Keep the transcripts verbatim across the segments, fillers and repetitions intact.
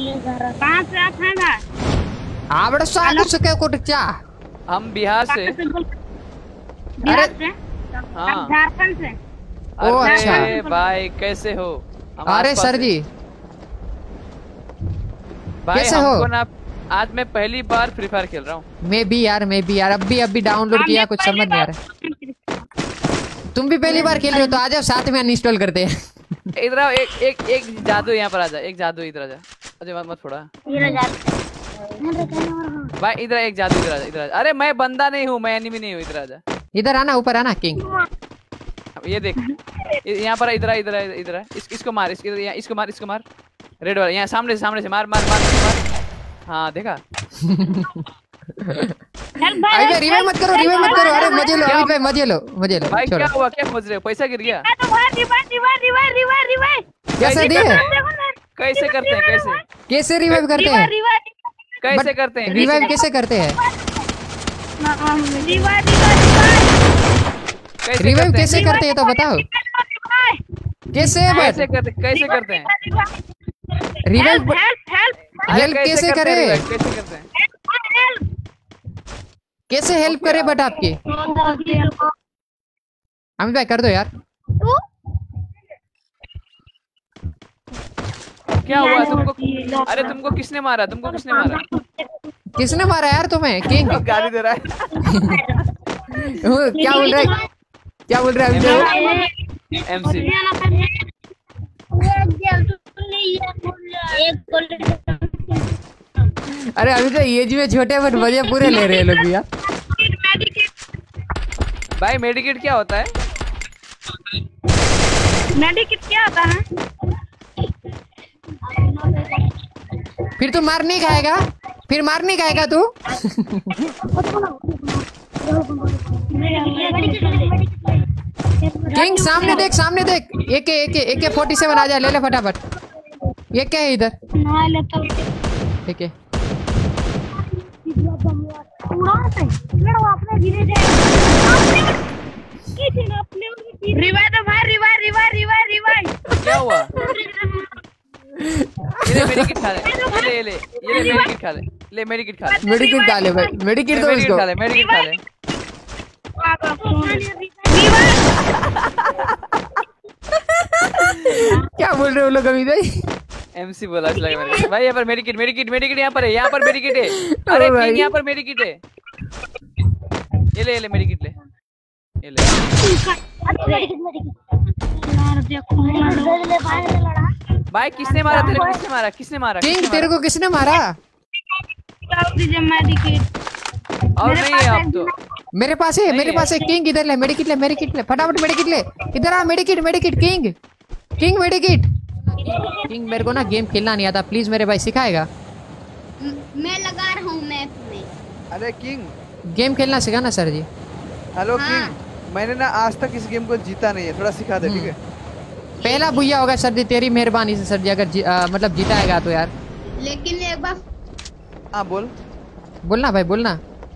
कहाँ से आप हैं भाई? आप बड़ा साल से कुछ क्या? हम बिहार से। बिहार से? हाँ। झारखंड से। ओ अच्छा भाई कैसे हो? अरे सर जी भाई कैसे हमको हो? ना आज मैं पहली बार फ्री फायर खेल रहा हूँ। मैं भी यार मैं भी यार अभी अभी डाउनलोड किया, कुछ समझ नहीं आ रहा। तुम भी पहली बार खेल रहे हो तो आ जाओ साथ में अनइंस्टॉल करते हैं। इधर आओ, एक एक एक जादू यहाँ पर आ जा, एक जादू इधर आ जा। अरे मत मत थोड़ा भाई, इधर एक जादू इधर आ जा, इधर आ जा। अरे मैं बंदा नहीं हूँ, मैं एनिमी नहीं हूँ, इधर आ जा। इधर आना, ऊपर आना किंग। ये देख यहाँ पर इधर इधर इधर है, इस, इसको मार, इस, इसको मार, इसको मार, रेड वाला यहाँ सामने से सामने से मार मार मार मार। हाँ देखा। अरे रिवाइव मत करो, रिवाइव मत करो। अरे मजे लो अमित भाई, मजे लो मजे लो। भाई क्या हुआ, क्या खोज रहे हो? पैसा गिर गया? कैसे दिए? कैसे करते हैं? कैसे कैसे रिवाइव करते हैं? कैसे करते हैं? रिवाइव कैसे करते हैं? रिवाइव कैसे करते हैं तो बताओ। कैसे कैसे करते कैसे करते हैं रिवाइव? हेल्प कैसे करे? कैसे करते हैं? कैसे हेल्प करे बट आपकी? अमित भाई कर दो यार। क्या हुआ तुमको? अरे तुमको किसने मारा? तुमको किसने मारा? किसने मारा यार तुम्हें? किंग गाली दे रहा है। क्या बोल रहा है? क्या बोल रहा है? एमसी अरे अभी तो एज में छोटे बट मजे पूरे ले रहे हैं लोग यार। भाई मेडिकेट क्या होता है? मेडिकेट क्या होता है? फिर तू मार नहीं खाएगा? फिर मार नहीं खाएगा तू? किंग सामने देख, सामने देख। एक एक एक फोर्टी सेवन आ जा, ले ले फटाफट। ये क्या है इधर? ठीक है क्या हुआ? ये ले मेडिकेट खा ले, ये ले ये ले ये ले मेडिकेट खा ले, ले मेडिकेट खा ले, मेडिकेट खा ले भाई, मेडिकेट दो इसको। खा ले, मेडिकेट खा ले। क्या बोल रहे हो लोग अभी भाई? एमसी बोला मेरे भाई। यहाँ पर मेडिकेट मेडिकेट मेडिकेट यहाँ पर है, यहाँ पर मेडिकेट है। अरे किंग यहाँ पर मेडिकेट है, ये ले ये ले मेडिकेट ले, ये ले। भाई किसने मारा तेरे को? किसने मारा? किसने मारा? किंग तेरे को किसने मारा? और नहीं है आप तो। मेरे पास है, मेरे पास है। किंग इधर ले, मेडिकेट ले, मेडिकेट ले फटाफट, मेडिकेट ले। इधर आ, medkit medkit. King king medkit. King मेरे को ना गेम खेलना नहीं आता, प्लीज मेरे भाई सिखाएगा? मैं लगा रहा हूँ मैप में। अरे किंग गेम खेलना सिखाना सर जी। हेलो किंग, मैंने ना आज तक इस गेम को जीता नहीं है, थोड़ा सिखा दे ठीक है? पहला भुइया होगा सर जी, तेरी मेहरबानी से सर जी। अगर जी, आ, मतलब जीताएगा तो यार। लेकिन एक बार हाँ बोल। बोलना भाई बोलना।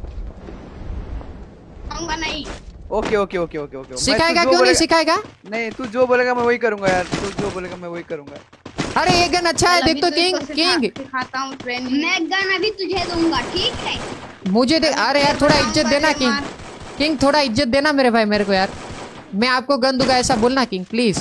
नहीं। Okay okay okay okay okay. सिखाएगा क्यों नहीं सिखाएगा? नहीं तू जो बोलेगा मैं वही करूंगा यार, तू जो बोलेगा मैं वही करूंगा। अरे ये गन अच्छा है, देख तो किंग। किंग सिखाता हूँ ट्रेनिंग। मैं गन अभी तुझे दूंगा ठीक है? मुझे दे। अरे यार थोड़ा इज्जत देना किंग। किंग थोड़ा इज्जत देना मेरे भाई, मेरे को यार। मैं आपको गन दूंगा ऐसा बोलना किंग प्लीज।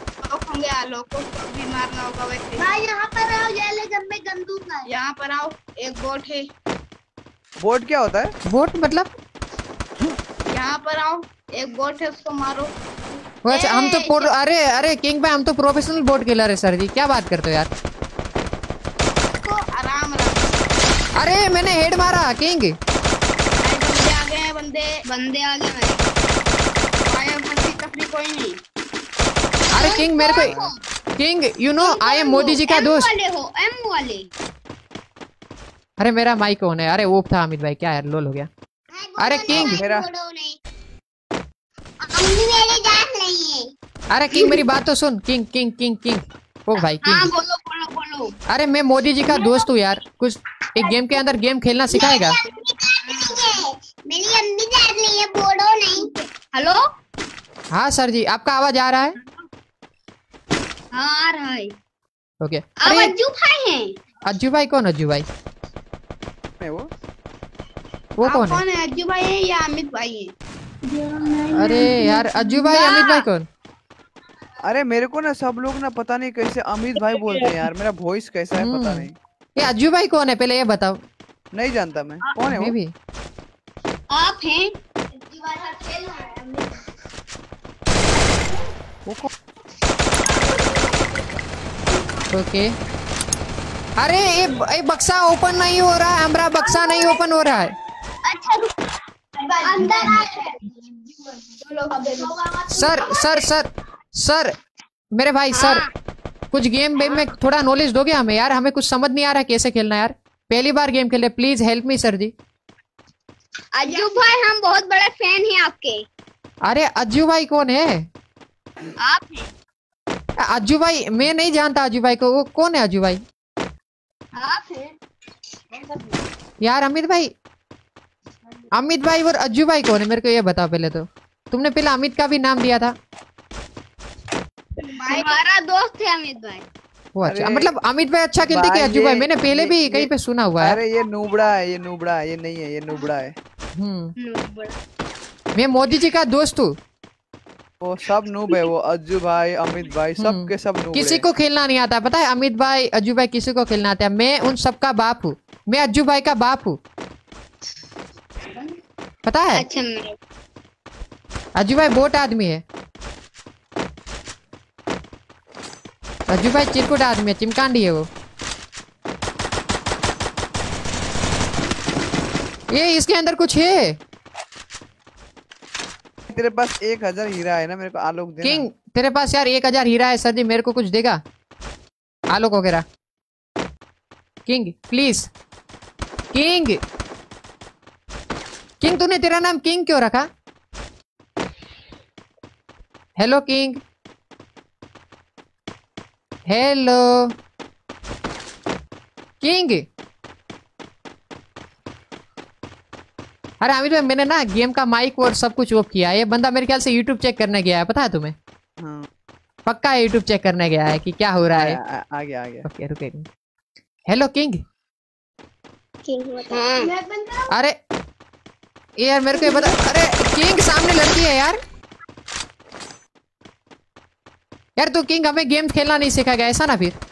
भी मारना होगा वैसे। भाई यहाँ पर आओ, ये ले गन में गन दूंगा। यहाँ पर आओ, एक बोट है। बोट क्या होता है? बोट मतलब? यहाँ पर आओ, एक बोट है, उसको मारो। अच्छा हम तो प्रो... अरे अरे किंग भाई हम तो प्रोफेशनल बोट खेलर है सर जी, क्या बात करते हो यार? तो आराम आराम। अरे मैंने हेड मारा किंग। आ गए बंदे, बंदे आ गए। कोई नहीं। अरे किंग मेरे को, king you know I am Modi ji का दोस्त। वाले हो, एम वाले। अरे मेरा माइक कौन है? अरे वो था अमित भाई, क्या यार लोल हो गया। अरे किंग मेरा अरे किंग मेरी बात तो सुन। किंग किंग किंग किंग ओ भाई किंग। हाँ, बोलो बोलो बोलो। अरे मैं मोदी जी का दोस्त हूँ यार, कुछ एक गेम के अंदर गेम खेलना सिखाएगा? मेरी अम्मी जान रही है, बोलो नहीं। हेलो हाँ सर जी, आपका आवाज आ रहा है? हाँ आ रहा है। ओके। आवाज भाई हैं। अज्जू भाई कौन? अज्जू भाई मैं वो वो आप कौन है? कौन है? अज्जू भाई है या अमित भाई है? अरे यार अज्जू भाई अमित भाई कौन? अरे मेरे को ना सब लोग ना पता नहीं कैसे अमित भाई बोलते हैं यार। मेरा वॉइस कैसा है पता नहीं। ये अज्जू भाई कौन है पहले ये बताओ। नहीं जानता मैं कौन है मैं वो। भी आप हैं? वो कौन? ओके। अरे ये ये बक्सा ओपन नहीं हो रहा है, हमारा बक्सा नहीं ओपन हो रहा है। अंदर सर सर सर सर मेरे भाई सर कुछ गेम वेम में थोड़ा नॉलेज दोगे हमें यार? हमें कुछ समझ नहीं आ रहा कैसे खेलना यार। पहली बार गेम खेल रहे, प्लीज हेल्प मी सर जी। अज्जू भाई हम बहुत बड़े फैन हैं आपके। अरे अज्जू भाई कौन है? आप हैं? अज्जू भाई मैं नहीं जानता अज्जू भाई को। वो कौन है अज्जू भाई? आप हैं? यार अमित भाई अमित भाई और अज्जू भाई कौन है मेरे को ये बताओ पहले तो। तुमने पहले अमित का भी नाम दिया था। हमारा दोस्त है अमित भाई। वो अच्छा अरे मतलब अमित भाई अच्छा खेलते कि भाई अज्जू भाई? ये- मैंने पहले ये- भी ये- कहीं पे सुना हुआ है। अरे ये नूबड़ा है, ये नूबड़ा है, ये नहीं है, ये नूबड़ा है। हम्म मैं मोदी जी का दोस्त हूँ। वो सब नूब है। वो अज्जू भाई अमित भाई सब के सब नूब किसी है। को खेलना नहीं आता पता है? अमित भाई अज्जू भाई किसी को खेलना आता है। मैं उन सबका बाप हूँ। मैं अज्जू भाई का बाप हूँ पता है? अच्छा मैं अज्जू भाई बोट आदमी है। अज्जू भाई चिरकुट आदमी है, चिमकांडी है वो। ये इसके अंदर कुछ है। तेरे पास एक हजार हीरा है ना, मेरे को आलोक देना। किंग तेरे पास यार एक हजार हीरा है सर जी, मेरे को कुछ देगा आलोक वगैरह? King please. किंग किंग तूने तेरा नाम किंग क्यों रखा? Hello king. Hello king. अरे अमित भाई मैंने ना गेम का माइक और सब कुछ ऑफ किया है। ये बंदा मेरे ख्याल से यूट्यूब चेक करने गया है, पता है तुम्हें? हाँ। पक्का यूट्यूब चेक करने गया है कि क्या हो रहा है। आ, आ, आ गया आ गया। ओके रुके। Hello king. हाँ। अरे ये यार मेरे को ये बता। अरे किंग सामने लड़की है यार। यार तू किंग हमें गेम खेलना नहीं सिखाएगा ऐसा ना फिर?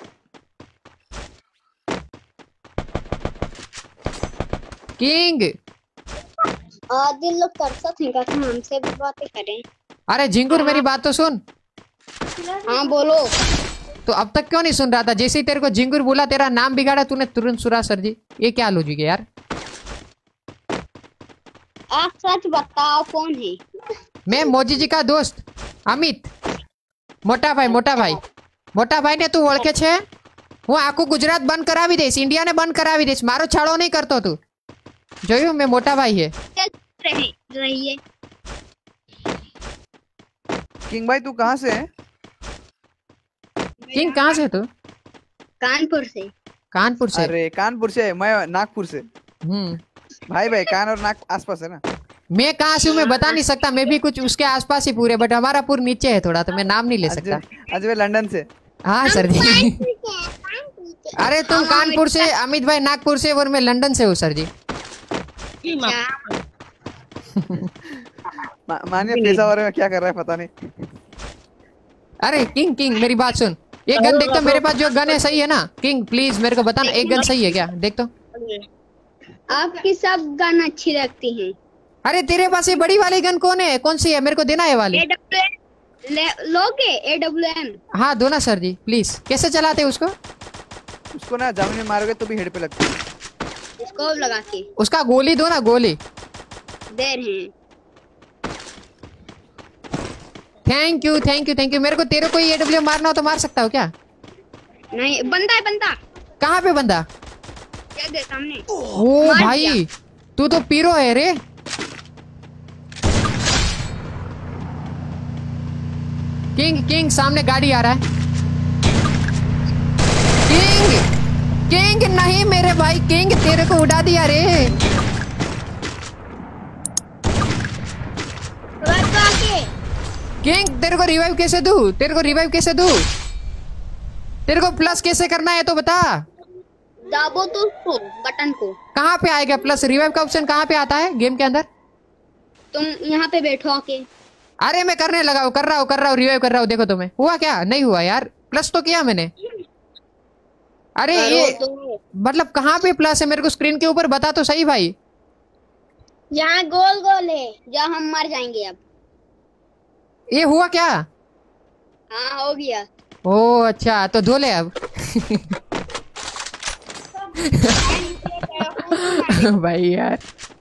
किंग आदिल लोग तरसत हैं कि हमसे भी बातें करें। अरे झिंगुर मेरी बात तो सुन। हाँ बोलो। तो अब तक क्यों नहीं सुन रहा था? जैसे ही तेरे को झिंगुर बोला तेरा नाम बिगाड़ा तूने तुरंत सुरा सर जी। ये क्या लॉजिक है यार? आप सच बताओ कौन है? मैं मोदी जी का दोस्त अमित। मोटा भाई मोटा भाई मोटा भाई ने तू ओळखे छे? હું આખું ગુજરાત બંધ કરાવી દઈશ, ઇન્ડિયાને બંધ કરાવી દઈશ, મારો છાળો નહીં કરતો તું। જોયું મેં મોટા ભાઈ है। रहे रहिए। किंग भाई तू कहाँ से है? किंग कहाँ से तू? कानपुर से। कानपुर से। अरे कानपुर से, मैं नागपुर से। हम्म भाई भाई कान और नाक आसपास है ना। मैं कहाँ से हूँ मैं बता नहीं सकता। मैं भी कुछ उसके आसपास ही पूरे, बट हमारा पूर नीचे है थोड़ा, तो मैं नाम नहीं ले सकता। आज मैं लंदन से। हाँ सर जी। अरे तुम कानपुर से, अमित भाई नागपुर से और मैं लंदन से हूँ सर जी। मा, मानिए पेशावर में क्या कर रहा है पता नहीं। अरे किंग किंग मेरी बात सुन। ये गन देख तो, मेरे पास जो गन है सही है ना? किंग प्लीज मेरे को बताना एक गन सही है क्या? देख तो। आपकी सब गन अच्छी लगती हैं। अरे तेरे पास ये बड़ी वाली गन कौन है? कौन सी है? मेरे को देना है वाली। लोगे ए डब्ल्यू एम? हाँ दो ना सर जी प्लीज। कैसे चलाते हैं उसको? उसको ना जमीन में मारोगे तो भी हेड पे लगता है। स्कोप लगा के। उसका गोली दो ना, गोली। दे रहे हैं। Thank you thank you thank you. मेरे को तेरे को ये डब्ल्यू मारना हो तो मार सकता हो क्या? नहीं बंदा है बंदा। कहाँ पे बंदा? क्या दे सामने? ओ भाई तू तो पीरो है रे। किंग किंग सामने गाड़ी आ रहा है। किंग किंग नहीं मेरे भाई, किंग तेरे को उड़ा दिया रे। किंग तेरे को रिवाइव कैसे दूं? तेरे को रिवाइव कैसे दूं? तेरे को प्लस कैसे करना है तो बता। दाबो तो उसको बटन को। कहाँ पे आएगा प्लस? रिवाइव का ऑप्शन कहाँ पे आता है गेम के अंदर? तुम यहाँ पे बैठो आके। अरे मैं करने लगा हूँ, कर रहा हूँ कर रहा हूँ रिवाइव कर रहा हूँ। देखो तुम्हें हुआ क्या? नहीं हुआ यार, प्लस तो किया मैंने। अरे ये तो मतलब कहाँ पे प्लस है? मेरे को स्क्रीन के ऊपर बता तो सही भाई। यहाँ गोल गोल है, जहाँ हम मर जाएंगे अब। ये हुआ क्या? हाँ हो गया। ओ अच्छा, तो धो ले अब। भाई यार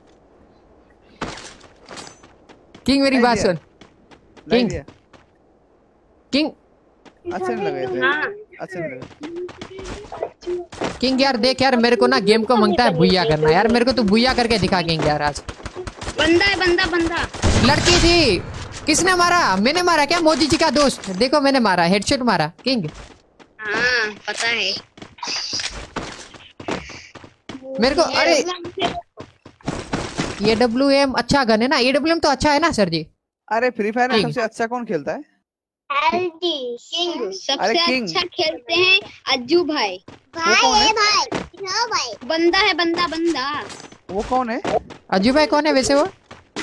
किंग मेरी बात सुन। लाइक किंग दिया। किंग अच्छे नहीं लगे थे, हाँ अच्छे नहीं लगे। किंग यार देख यार, मेरे को ना गेम को मांगता है भुइया करना यार। मेरे को तू भुइया करके दिखा किंग यार आज। बंदा है, बंदा बंदा। लड़की थी। किसने मारा? मैंने मारा क्या? मोदी जी का दोस्त। देखो मैंने मारा, हेडशॉट मारा किंग। हाँ पता है मेरे को। अरे ये डब्ल्यू एम अच्छा गन है ना? ये डब्ल्यू एम तो अच्छा है ना सर जी? अरे फ्री फायर में किंग। सबसे अच्छा कौन खेलता है? किंग अरे सबसे किंग। अच्छा खेलते हैं अज्जू भाई। वो कौन है? भाई बंदा है, बंदा बंदा। वो कौन है? अज्जू भाई कौन है वैसे वो?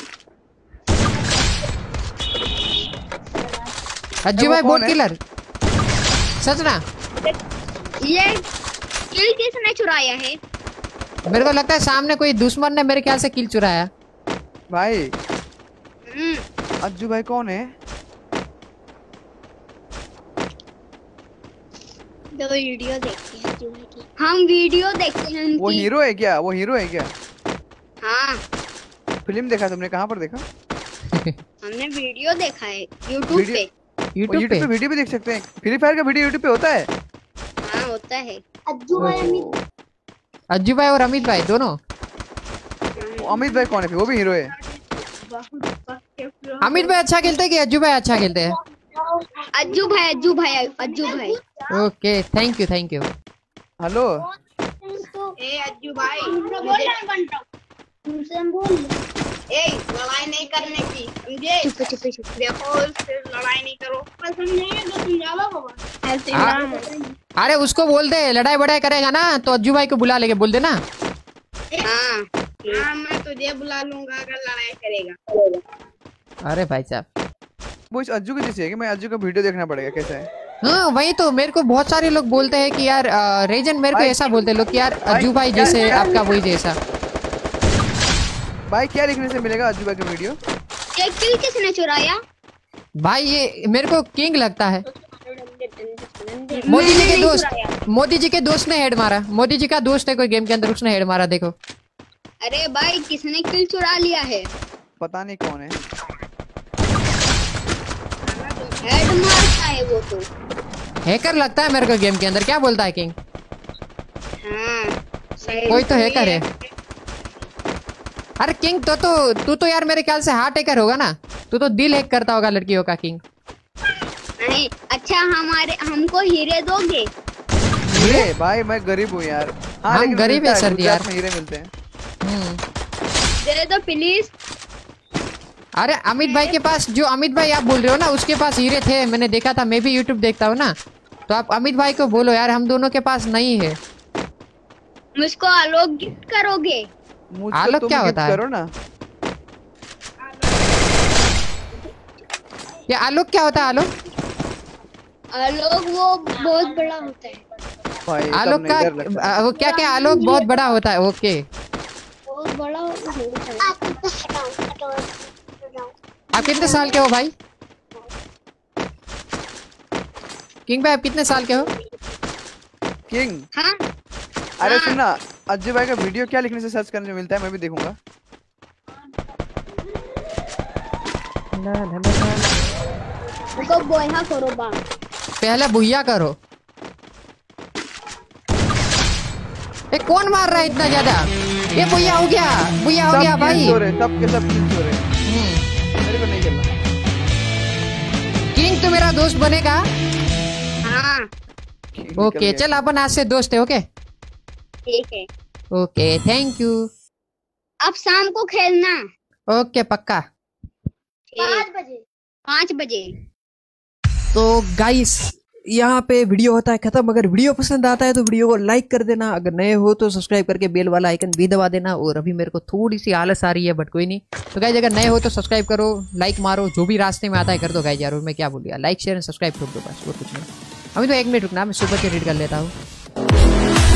अज्जू वो भाई कौन बोट है? किलर सच ना? ये किल किसने चुराया है? मेरे को लगता है सामने कोई दुश्मन ने मेरे ख्याल से किल चुराया। भाई हम्म अज्जू भाई कौन है? तो वीडियो देखते हैं अज्जू भाई की। हम वीडियो देखते हैं वो उनकी। हीरो है क्या? वो हीरो है क्या? हाँ फिल्म देखा तुमने? कहाँ पर देखा? हमने वीडियो देखा है यूट्यूब वीडियो- पे। वो यूट्यूब यूट्यूब पे? पे वीडियो भी देख सकते हैं। फ्री फायर का वीडियो यूट्यूब पे होता है। हाँ होता है। अज्जू भाई अमित। अज्जू भाई और अमित भाई दोनों। वो अमित भाई कौन है फिर? वो भी हीरो है। अमित भाई अच्छा खेलते हैं कि अज्जू भाई अच्छा खेलते हैं? अज्जू भाई अज्जू भाई अज्जू भाई। Okay thank you thank you. Hello ए अज्जू भाई, मुझे तुमसे बोल। ए लड़ाई नहीं करने की, समझे? चुप चुप चुप। देखो सिर्फ लड़ाई नहीं करो। समझेंगे तो समझा लो बाबा। ऐसे हाँ। ना अरे उसको बोल दे, लड़ाई बड़ाई करेगा ना तो अज्जू भाई को बुला लेके बोल देना। हाँ हाँ मैं तुझे बुला लूंगा अगर लड़ाई करेगा। अरे भाई साहब वो इस अज्जू की जैसी है कि मैं अज्जू का वीडियो देखना पड़ेगा कैसा है? हाँ वही तो। मेरे को बहुत सारे लोग बोलते हैं कि यार अ, रेजन मेरे को भाई- ऐसा बोलते हैं लोग कि यार भाई, अज्जू भाई क्या- जैसे क्या- आपका वही जैसा। भाई क्या लिखने से मिलेगा अज्जू भाई का वीडियो? ये किल किसने चुराया? भाई ये मेरे को किंग लगता है। मोदी जी के दोस्त, मोदी जी के दोस्त ने हेड मारा। मोदी जी का दोस्त है कोई गेम के अंदर, उसने हेड मारा। देखो अरे भाई किसने किल चुरा लिया है? पता नहीं कौन है। हेड मारता है वो तो। हैकर लगता है मेरे को गेम के अंदर। क्या बोलता है किंग? हाँ सही। कोई तो हैकर है। अरे किंग तो तो तू तो यार मेरे ख्याल से हार्ट हैकर होगा ना? तू तो दिल हैक करता होगा लड़कियों का किंग। नहीं अच्छा हमारे हमको हीरे दोगे? हीरे? भाई मैं गरीब हूँ यार। हाँ, हम लेकिन गरीब मिलता है सर जी गुजरात यार। में हीरे मिलते हैं। हम्म। दे दो प्लीज। अरे अमित भाई के पास, जो अमित भाई आप बोल रहे हो ना, उसके पास हीरे थे। मैंने देखा था, मैं भी यूट्यूब देखता हूँ ना। तो आप अमित भाई को बोलो यार, हम दोनों के पास नहीं है। मुझको आलोक गिफ्ट करोगे? मुझको आलोक तुम क्या गिफ्ट होता है? करो ना। ये आलोक क्या होता है? आलोक आलोक वो बहुत बड़ा होता है। भाई आलोक तब का नहीं डर लगता। आ, वो क्या क्या आलोक बहुत बड़ा होता है। ओके बहुत बड़ा होता है। आप कितने साल के हो भाई? किंग भाई आप कितने साल के हो? किंग हाँ अरे सुन ना, अज्जू भाई का वीडियो क्या लिखने से सर्च करने में मिलता है? मैं भी देखूंगा। उसको बोया करो बा। पहले भुइया करो। ये कौन मार रहा है इतना ज्यादा? ये भुइया हो गया, भुइया हो सब गया kills भाई। हो रहे हैं, सब के सब kills हो रहे हैं। हम्म। मेरे को नहीं खेलना। किंग तो मेरा दोस्त बनेगा। हाँ King निकल ओके गया। चल अपन आज से दोस्त है। ओके ठीक है। Okay thank you. अब शाम को खेलना। ओके पक्का। पाँच बजे। पाँच बजे। तो गाइस यहाँ पे वीडियो होता है खत्म। अगर वीडियो पसंद आता है तो वीडियो को लाइक कर देना, अगर नए हो तो सब्सक्राइब करके बेल वाला आइकन भी दबा देना। और अभी मेरे को थोड़ी सी आलस आ रही है बट कोई नहीं। तो गाइज अगर नए हो तो सब्सक्राइब करो, लाइक मारो, जो भी रास्ते में आता है कर दो गाइज यार। और मैं क्या बोल रहा, लाइक शेयर एंड सब्सक्राइब कर दो बस, और कुछ नहीं। अभी तो एक मिनट रुकना, मैं सुपर से रीड कर लेता हूँ।